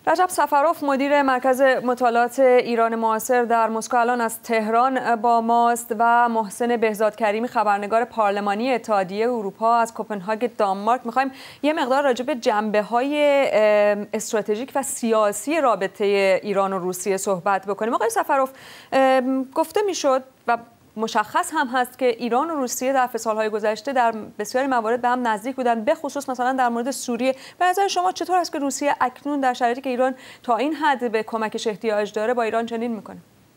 رجب سفروف مدیر مرکز مطالعات ایران معاصر در مسکو الان از تهران با ماست و محسن بهزاد کریمی خبرنگار پارلمانی اتحادیه اروپا از کوپنهاگ دانمارک. می‌خوایم یه مقدار راجع به جنبه‌های استراتژیک و سیاسی رابطه ایران و روسیه صحبت بکنیم. آقای سفروف، گفته میشد و مشخص هم هست که ایران و روسیه در سالهای گذشته در بسیاری موارد به هم نزدیک بودن، به خصوص مثلا در مورد سوریه. به نظر شما چطور است که روسیه اکنون در شرایطی که ایران تا این حد به کمکش احتیاج داره با ایران چنین میکنه؟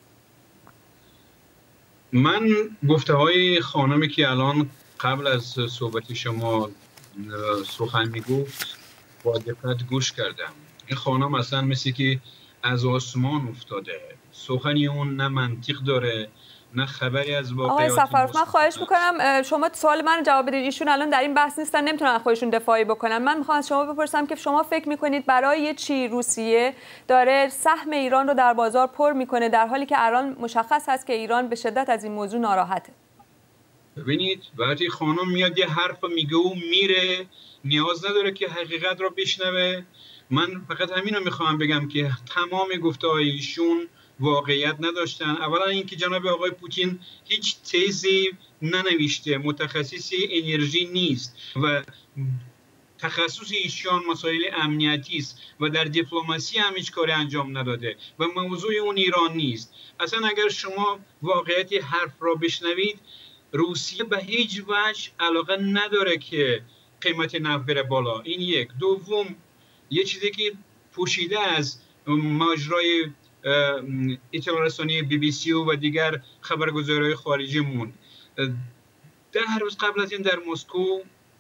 من گفته‌های خانمی که الان قبل از صحبت شما سخن میگفت با دقت گوش کردم. این خانم اصلا مثل که از آسمان افتاده، سخنی اون نه منطق داره نه خبری از واقعیت. آقای سفروف، من خواهش میکنم شما سوال من جواب بدید. ایشون الان در این بحث نیستن، نمیتونن خودشون دفاعی بکنن. من میخوام از شما بپرسم که شما فکر میکنید برای چی روسیه داره سهم ایران رو در بازار پر میکنه در حالی که الان مشخص هست که ایران به شدت از این موضوع ناراحته؟ ببینید وقتی خانم میاد یه حرف میگه و میره، نیاز نداره که حقیقت رو بشنوه. من فقط همین رو میخوام بگم که تمام گفته‌های ایشون واقعیت نداشتن. اولا اینکه جناب آقای پوتین هیچ تزی ننوشته، متخصص انرژی نیست و تخصص ایشان مسائل امنیتی است و در دیپلماسی هم هیچ کاری انجام نداده و موضوع اون ایران نیست. اصلا اگر شما واقعیت حرف را بشنوید، روسیه به هیچ وجه علاقه نداره که قیمت نفت بره بالا. این یک. دوم، یه چیزی که پوشیده از ماجرای اطلاع رسانی BBC و دیگر خبرگزاری‌های خارجی مون، 10 روز قبل از این در مسکو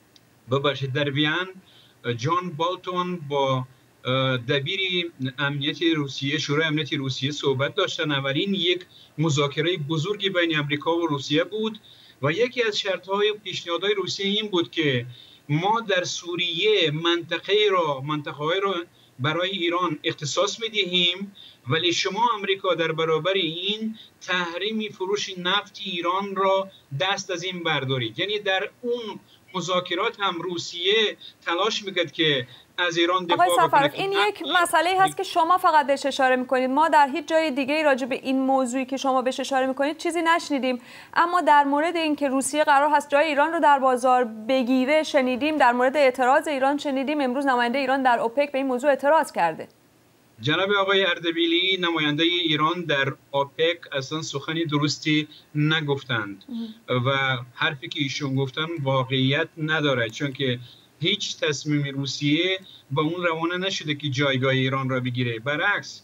در وین جان بالتون با دبیر امنیت روسیه، شورای امنیت روسیه صحبت داشتن. اولین یک مذاکره بزرگی بین امریکا و روسیه بود و یکی از شرط‌های پیشنهادهای روسیه این بود که ما در سوریه منطقه‌ای را برای ایران اختصاص می‌دهیم، ولی شما آمریکا در برابر این تحریم فروش نفت ایران را دست از این بردارید. یعنی در اون مذاکرات هم روسیه تلاش میکرد که از ایران دفاع بکنه. آقای سفروف، این یک مسئله هست که شما فقط بهش اشاره میکنید. ما در هیچ جای دیگه راجع به این موضوعی که شما بهش اشاره میکنید چیزی نشنیدیم. اما در مورد اینکه روسیه قرار هست جای ایران رو در بازار بگیره شنیدیم. در مورد اعتراض ایران شنیدیم. امروز نماینده ایران در اوپک به این موضوع اعتراض کرده. جناب آقای اردبیلی نماینده ایران در اوپک اصلا سخنی درستی نگفتند و حرفی که ایشون گفتن واقعیت نداره، چون که هیچ تصمیم روسیه با اون روانه نشده که جایگاه ایران را بگیره. برعکس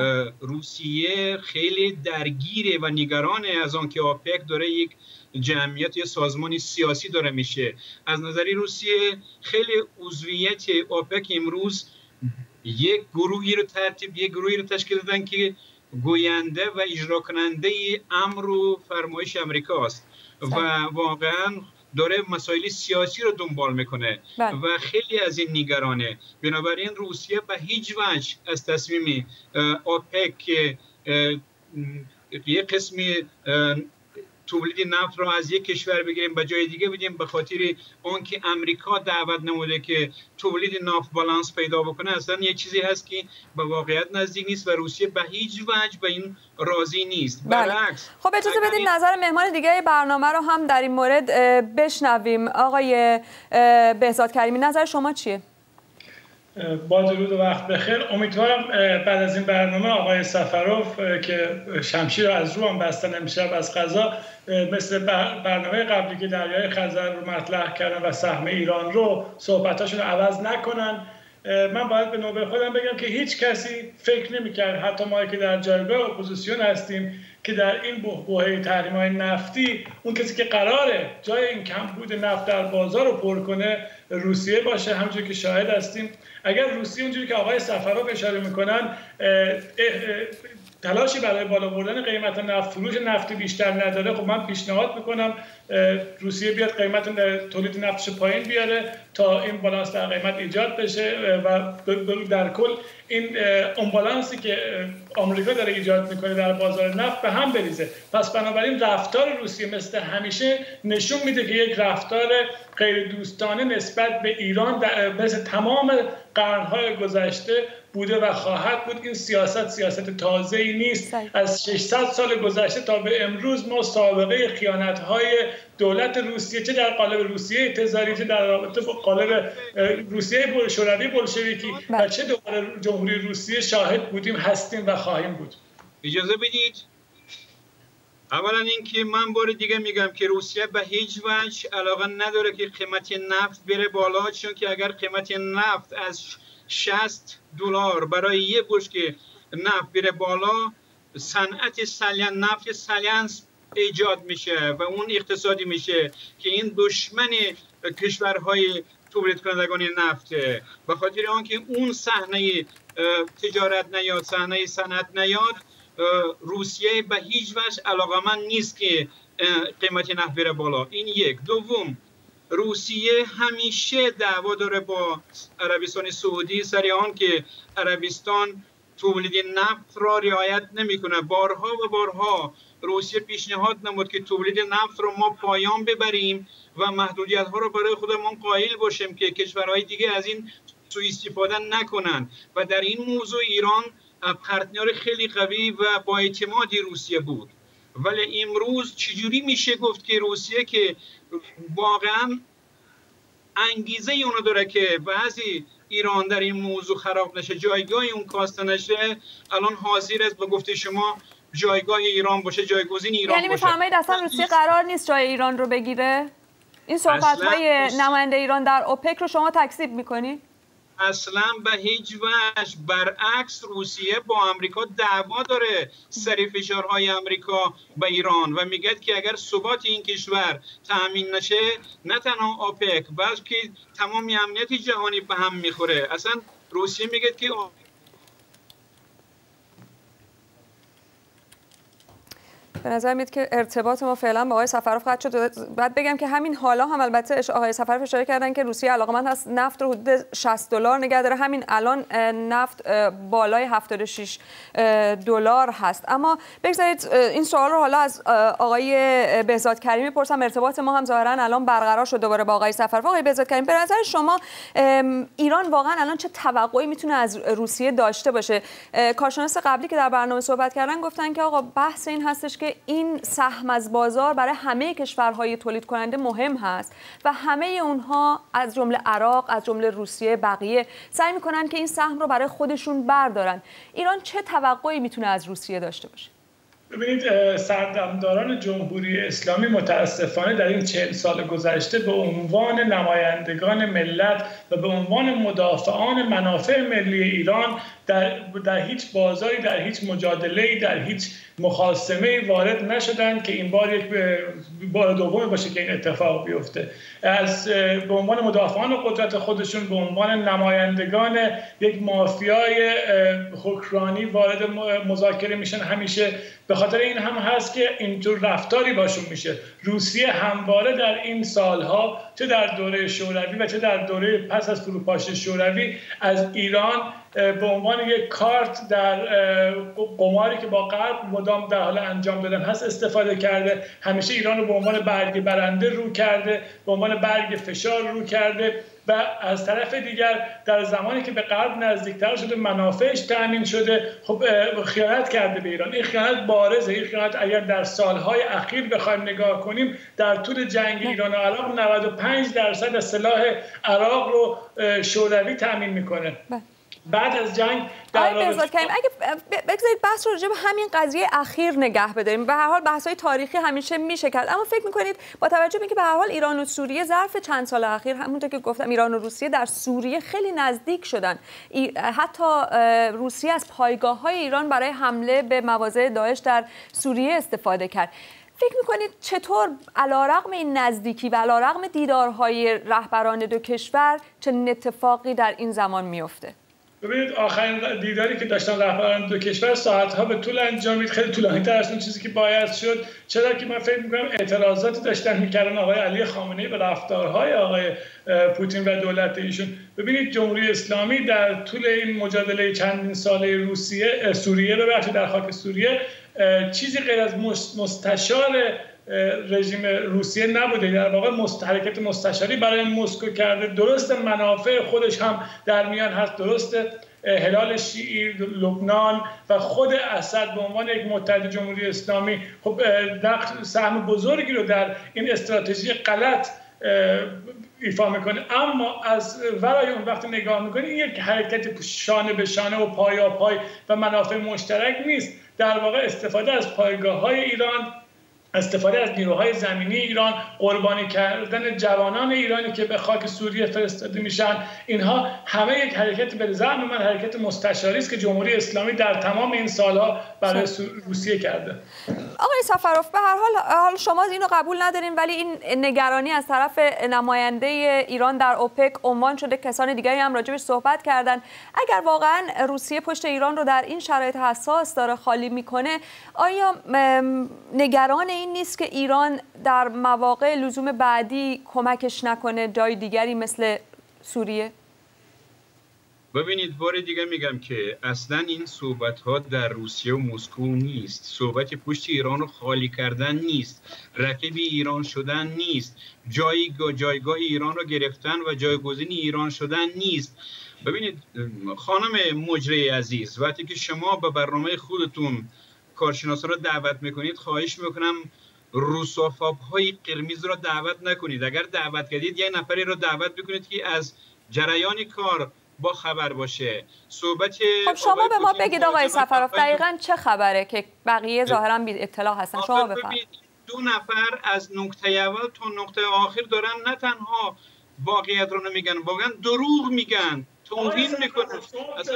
روسیه خیلی درگیره و نگرانه از آن که اوپک داره یک جمعیت یا سازمانی سیاسی داره میشه. از نظری روسیه خیلی عضویت اوپک امروز یک گروهی رو تشکیل دادن که گوینده و اجرا کننده امر و فرمایش امریکا است و واقعا داره مسائل سیاسی رو دنبال میکنه و خیلی از این نگرانه. بنابراین روسیه به هیچ وجه از تصمیم اوپک که یک قسمی تولید نفت را از یک کشور بگیریم به جای دیگه بدیم به خاطر آنکه امریکا دعوت نموده که تولید نفت بالانس پیدا بکنه، اصلا یه چیزی هست که به واقعیت نزدیک نیست و روسیه به هیچ وجه به این راضی نیست. برعکس. خب اجازه بدید نظر مهمان دیگه برنامه رو هم در این مورد بشنویم. آقای بهزاد کریمی، نظر شما چیه؟ با درود و وقت بخیر. امیدوارم بعد از این برنامه آقای سفروف که شمشیر رو از رو هم بستن امشب از قضا، مثل برنامه قبلی که دریای خزر رو مطرح کردن و سهم ایران رو صحبتاشون رو عوض نکنن. من باید به نوبه خودم بگم که هیچ کسی فکر نمی‌کرد، حتی ما که در جایگاه اپوزیسیون هستیم، که در این بحبوحه تحریم‌های نفتی اون کسی که قراره جای این کمبود نفت در بازار رو پر کنه روسیه باشه. همونجوری که شاهد هستیم اگر روسیه اونجوری که آقای سفروف اشاره میکنن تلاشی برای بالا بردن قیمت نفت، فروش نفت بیشتر نداره، خب من پیشنهاد میکنم روسیه بیاد قیمت تولید نفتش پایین بیاره تا این بالانس در قیمت ایجاد بشه و در کل این امبالانسی که آمریکا داره ایجاد میکنه در بازار نفت به هم بریزه. پس بنابراین رفتار روسیه مثل همیشه نشون میده که یک رفتار غیر دوستانه نسبت به ایران مثل تمام قرنهای گذشته بوده و خواهد بود. این سیاست تازه‌ای نیست. از 600 سال گذشته تا به امروز ما سابقه خیانت‌های دولت روسیه، چه در قالب روسیه تزاری، چه در رابطه با قالب روسیه شوروی بولشویکی و چه دوباره جمهوری روسیه شاهد بودیم، هستیم و خواهیم بود. اجازه بدید اولا اینکه من بار دیگه میگم که روسیه به هیچ وجه علاقه نداره که قیمت نفت بره بالا، چون که اگر قیمت نفت از $60 برای یک بشکه نفت بره بالا، صنعت نفت سالانس ایجاد میشه و اون اقتصادی میشه که این دشمن کشورهای تولید کنندگان نفته. به خاطر آنکه اون صحنه تجارت نیاد، صحنه صنعت نیاد، روسیه به هیچ وجه علاقه‌مند نیست که قیمت نفت بره بالا. این یک. دوم، روسیه همیشه دعوا داره با عربستان سعودی سر آن که عربستان تولید نفت را رعایت نمیکنه. بارها و بارها روسیه پیشنهاد نمود که تولید نفت رو ما پایان ببریم و محدودیت ها رو برای خودمون قائل باشیم که کشورهای دیگه از این سوء استفاده نکنن. و در این موضوع ایران پارتنر خیلی قوی و با اعتمادی روسیه بود. ولی امروز چجوری میشه گفت که روسیه که واقعا انگیزه اونو داره که بعضی ایران در این موضوع خراب نشه، جایگاه اون کاسته نشه، الان حاضر است به گفته شما جایگاه ایران باشه، جایگزین ایران باشه. یعنی میفرمایید اصلا روسیه قرار نیست جای ایران رو بگیره؟ این صحبت‌های نماینده ایران در اوپک رو شما تکذیب می‌کنید؟ اصلا به هیچ وجه. برعکس روسیه با امریکا دعوا داره سر فشارهای امریکا به ایران و میگه که اگر ثبات این کشور تامین نشه، نه تنها اوپک بلکه تمام امنیت جهانی به هم میخوره. اصلا روسیه میگه که به نظر میاد که ارتباط ما فعلا با آقای سفروف قطع شد. بعد بگم که همین حالا هم البته آقای سفروف اشاره کردن که روسیه علاقمند هست نفت رو حدود $60 نگه داره. همین الان نفت بالای $76 هست. اما بگذارید این سوال رو حالا از آقای بهزاد کریمی پرسم. ارتباط ما هم ظاهرا الان برقرار شد دوباره با آقای سفروف. آقای بهزاد کریمی، به نظر شما ایران واقعا الان چه توقعی میتونه از روسیه داشته باشه؟ کارشناس قبلی که در برنامه صحبت کردن گفتن که آقا بحث این هستش که این سهم از بازار برای همه کشورهای تولید کننده مهم هست و همه اونها از جمله عراق، از جمله روسیه، بقیه سعی میکنن که این سهم رو برای خودشون بردارن. ایران چه توقعی میتونه از روسیه داشته باشه؟ ببینید، سردمداران جمهوری اسلامی متاسفانه در این 40 سال گذشته به عنوان نمایندگان ملت و به عنوان مدافعان منافع ملی ایران در هیچ بازاری، در هیچ مجادله‌ای، در هیچ مخاصمه‌ای وارد نشدن که این بار یک بار دوم باشه که این اتفاق بیفته. به عنوان مدافعان قدرت خودشون، به عنوان نمایندگان یک مافیای حکمرانی وارد مذاکره میشن همیشه. به خاطر این هم هست که اینجور رفتاری باشون میشه. روسیه همواره در این سالها، چه در دوره شوروی و چه در دوره پس از فروپاشی شوروی، از ایران به عنوان یک کارت در قماری که با غرب مدام در حال انجام دادن هست استفاده کرده. همیشه ایران رو به عنوان برگ برنده رو کرده، به عنوان برگ فشار رو کرده و از طرف دیگر در زمانی که به غرب نزدیکتر شده، منافعش تامین شده، خب خیانت کرده به ایران. این خیانت بارزه. این خیانت اگر در سالهای اخیر بخوایم نگاه کنیم، در طول جنگ ایران و عراق 95% از سلاح عراق رو شوروی تامین میکنه. بعد از جنگ آقای بهزاد کریمی، اگه بگذارید بحث رو راجع به همین قضیه اخیر نگه بداریم، به هر حال بحث‌های تاریخی همیشه میشه کرد، اما فکر می‌کنید با توجه به اینکه به هر حال ایران و سوریه ظرف چند سال اخیر، همونطور که گفتم، ایران و روسیه در سوریه خیلی نزدیک شدن، حتی روسیه از پایگاه‌های ایران برای حمله به مواضع داعش در سوریه استفاده کرد، فکر می‌کنید چطور علیرغم این نزدیکی و علیرغم دیدارهای رهبران دو کشور چنین اتفاقی در این زمان میفته؟ ببینید، آخرین دیداری که داشتن رهبران دو کشور ساعت‌ها به طول انجامید، خیلی طولانی‌تر از اون چیزی که باید شد. چرا که من فکر می‌کنم اعتراضاتی داشتن می‌کردن آقای علی خامنه‌ای به رفتارهای آقای پوتین و دولت ایشون. ببینید، جمهوری اسلامی در طول این مجادله چندین ساله سوریه در خاک سوریه چیزی غیر از مستشار رژیم روسیه نبوده. در واقع حرکت مستشاری برای مسکو کرده. درسته منافع خودش هم در میان هست، درسته هلال شیعی، لبنان و خود اسد به عنوان یک متحد جمهوری اسلامی خب سهم بزرگی رو در این استراتژی غلط ایفا میکنه. اما از ورای اون وقتی نگاه میکنه این یک حرکت شانه به شانه و پای و منافع مشترک نیست. در واقع استفاده از پایگاه‌های ایران، استفاده از نیروهای زمینی ایران، قربانی کردن جوانان ایرانی که به خاک سوریه فرستاده میشن، اینها همه یک حرکت به زعم من حرکت مستشاری است که جمهوری اسلامی در تمام این سالها برای روسیه کرده. آقای سفروف، به هر حال شما اینو قبول ندارین، ولی این نگرانی از طرف نماینده ایران در اوپک عنوان شده، کسان دیگری هم راجبش صحبت کردن. اگر واقعا روسیه پشت ایران رو در این شرایط حساس داره خالی میکنه، آیا نگران این نیست که ایران در مواقع لزوم بعدی کمکش نکنه جای دیگری مثل سوریه؟ ببینید، بار دیگه میگم که اصلا این صحبت ها در روسیه و مسکو نیست. صحبت پشت ایران رو خالی کردن نیست، رقیب ایران شدن نیست، جایگاه ایران رو گرفتن و جایگزین ایران شدن نیست. ببینید خانم مجری عزیز، وقتی که شما به برنامه خودتون کارشناسا رو دعوت میکنید، خواهش میکنم روسوفاب های قرمز رو دعوت نکنید. اگر دعوت کردید یه نفری رو دعوت بکنید که از جریان کار با خبر باشه. صحبت خب شما به ما بگید آقای سفروف دقیقاً چه خبره که بقیه ظاهراً بی اطلاع هستن. شما بفرمایید. دو نفر از نقطه اول تا نقطه آخر دارن نه تنها واقعیت رو نمیگن، واقعا دروغ میگن، توهین میکنن. اصلا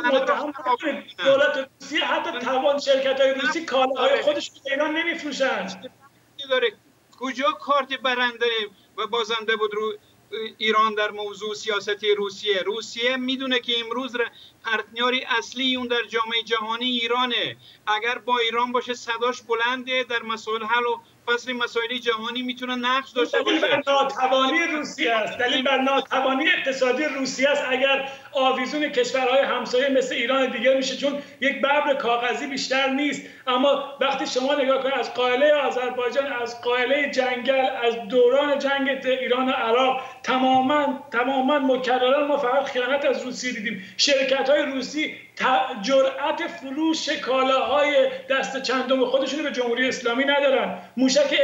دولت روسیه حتی توان شرکت‌های روسی کالاهای خودش به ایران نمیفروشن. کجا کارت برنده و بازنده بود رو ایران در موضوع سیاست روسیه میدونه که امروز پرتنیاری اصلی اون در جامعه جهانی ایرانه. اگر با ایران باشه صداش بلنده، در مسائل حل و فصل مسائل جهانی میتونه نقش داشته باشه. دلیل بر ناتوانی روسیه است، دلیل بر ناتوانی اقتصادی روسیه است اگر آویزون کشورهای همسایه مثل ایران دیگه میشه، چون یک ببر کاغذی بیشتر نیست. اما وقتی شما نگاه کنید از قائله آذربایجان، از قائله جنگل، از دوران جنگ ایران و عراق، تماما مکررا ما فقط خیانت از روسیه دیدیم. شرکت‌های روسی جرأت فروش کالاهای دست چندم خودشون به جمهوری اسلامی ندارن. موشک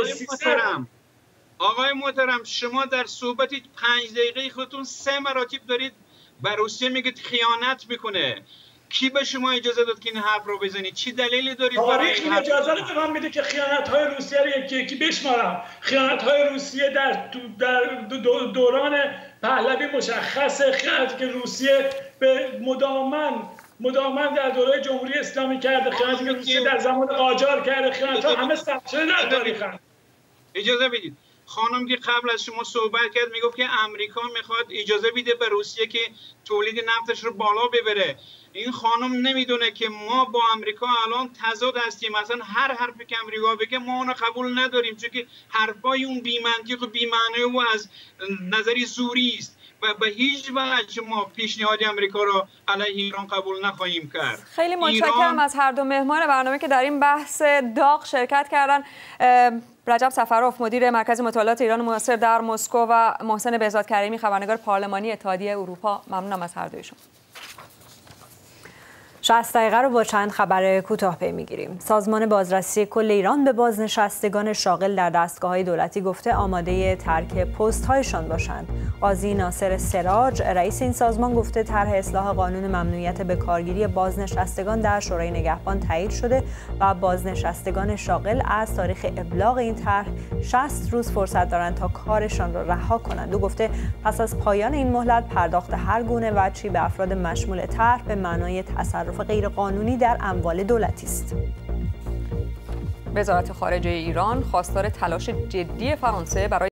آقای محترم، شما در صحبت 5 دقیقه خودتون 3 مراتب دارید بر روسیه میگید خیانت میکنه. کی به شما اجازه داد که این حرف رو بزنید؟ چی دلیلی دارید برای این حرف؟ اجازه رو به من میده که خیانت‌های روسیه رو یکی بشمارم. خیانت‌های روسیه در دوران پهلوی مشخصه، خیانتی که روسیه به مدامن در دوره جمهوری اسلامی کرده، خیانتی که روسیه در زمان قاجار کرده، خیانت‌ها همه ثبت شده در تاریخن. اجازه بدید. خانم که قبل از شما صحبت کرد میگفت که امریکا میخواد اجازه بده به روسیه که تولید نفتش رو بالا ببره. این خانم نمیدونه که ما با امریکا الان تضاد هستیم. مثلا هر حرفی که امریکا بگه ما اون قبول نداریم، چون که حرفای اون بی منطق و بی معنی و از نظری زوری است و به هیچ وجه ما پیشنهاد امریکا رو علیه ایران قبول نخواهیم کرد. خیلی متشکرم از هر دو مهمان برنامه که در این بحث داغ شرکت کردن. رجب سفروف، مدیر مرکز مطالعات ایران معاصر در مسکو، و محسن بهزاد کریمی، خبرنگار پارلمانی اتحادیه اروپا. ممنونم از هر دویشون. 60 دقیقه رو با چند خبر کوتاه پی میگیریم. سازمان بازرسی کل ایران به بازنشستگان شاغل در دستگاه‌های دولتی گفته آماده ترک پست‌هایشان باشند. قاضی ناصر سراج، رئیس این سازمان، گفته طرح اصلاح قانون ممنوعیت به کارگیری بازنشستگان در شورای نگهبان تایید شده و بازنشستگان شاغل از تاریخ ابلاغ این طرح 60 روز فرصت دارند تا کارشان را رها کنند. او گفته پس از پایان این مهلت پرداخت هر گونه وجهی به افراد مشمول طرح به معنای تصرف غیرقانونی در اموال دولتی است. وزارت خارجه ایران خواستار تلاش جدی فرانسه برای